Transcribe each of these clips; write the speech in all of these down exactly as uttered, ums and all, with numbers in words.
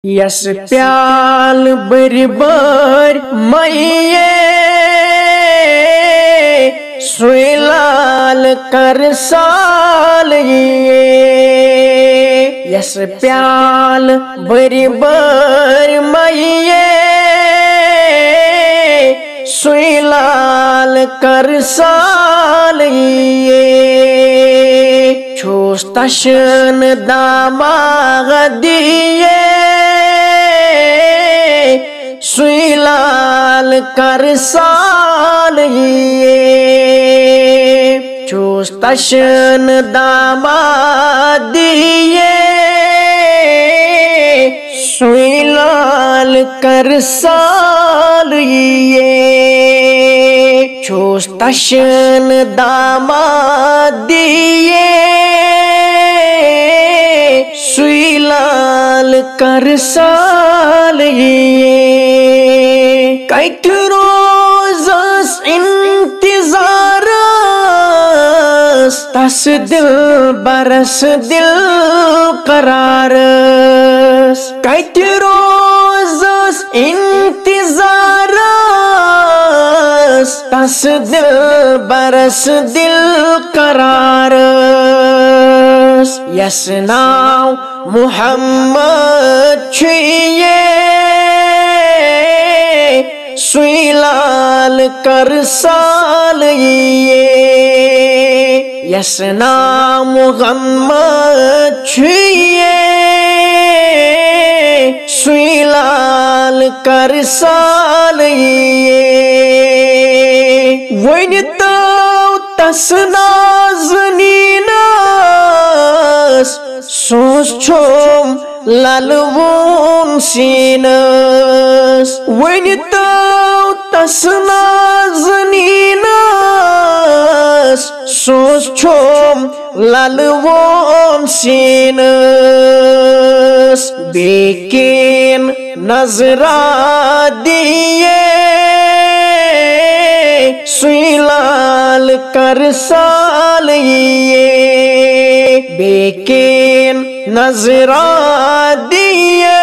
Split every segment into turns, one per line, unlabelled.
یس پیال بری بر مئیے سوئی لال کر سال یس پیال بری بر مئیے سوئی لال کر سال چھوس تشن داماغ دیے سوئی لال کر سال چھوس تشن داماغ دیے سوئی لال کر سال چھوس تشن داماغ دیے سوئی لال کر سال کت روزس انتظار تس دل برس دل قرار کت روزس انتظار تس دل برس دل قرار یس ناو محمد چھیے سوئی لال کر سال یس نام محمد چھیے سوئی لال کر سال ون تو تس نازنینس سوز چھوم لالوون سینس ون تو تس نازنینس سوز چھوم لالوون سینس بیکین نظرہ دیے سوئی لال کر سال بیکین نظرہ دیے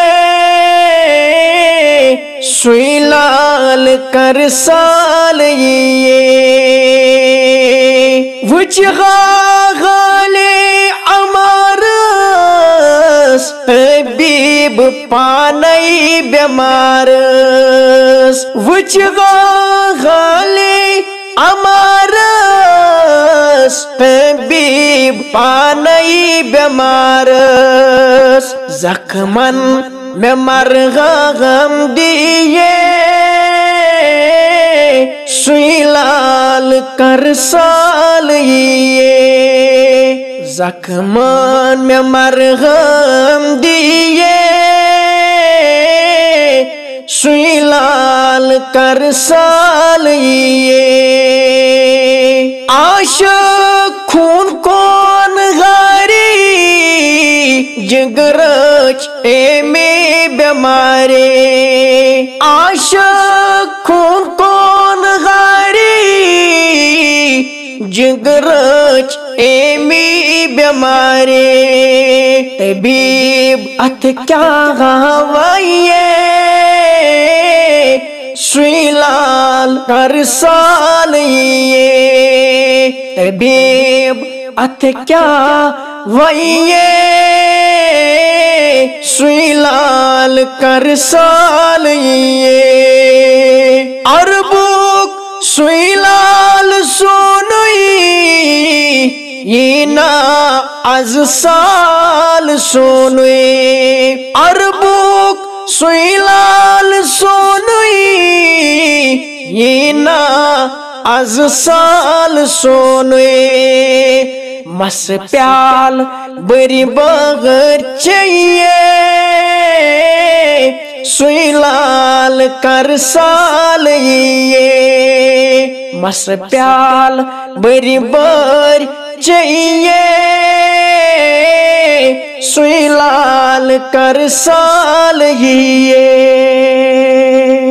سوئی لال کر سال وچ غالے امارس حبیب پانائی بیمارس وچ غالے امارس حبیب پانائی بیمارس زخمن میں مرغم دیے سوئی لال کر سال زخمن میں مرغم دیے سوئی لال کر سال عاشق خون کون غاری جگرچ اے میں بیمارے عاشق خون کون غاری جگرچ اے میں بیمارے طبیب ات کیا غوائیے سوئی لال کر سال طبیب ات کیا وائیے سوئی لال کر سال عربک سوئی لال سونوئی یہ نا از سال سونوئی عربک سوئی لال سونوئی یہ نا از سال سونوئی مس پیال بری بغیر چاہیے سوئی لال کر سال مس پیال بری بر چاہیے سوئی لال کر سال